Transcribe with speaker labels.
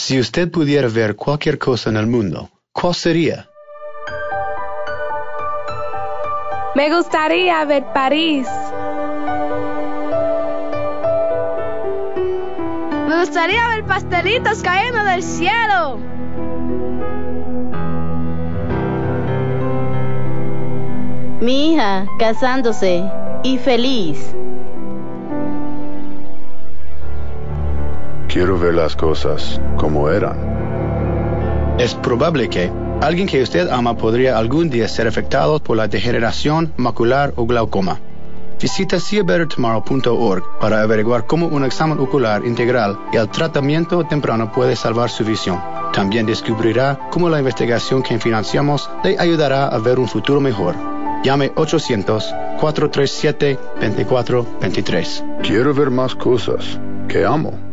Speaker 1: Si usted pudiera ver cualquier cosa en el mundo, ¿cuál sería?
Speaker 2: Me gustaría ver París.
Speaker 3: Me gustaría ver pastelitos cayendo del cielo.
Speaker 4: Mi hija casándose y feliz.
Speaker 5: Quiero ver las cosas como eran.
Speaker 1: Es probable que alguien que usted ama podría algún día ser afectado por la degeneración macular o glaucoma. Visita seeabettertomorrow.org para averiguar cómo un examen ocular integral y el tratamiento temprano puede salvar su visión. También descubrirá cómo la investigación que financiamos le ayudará a ver un futuro mejor. Llame 800-437-2423.
Speaker 5: Quiero ver más cosas que amo.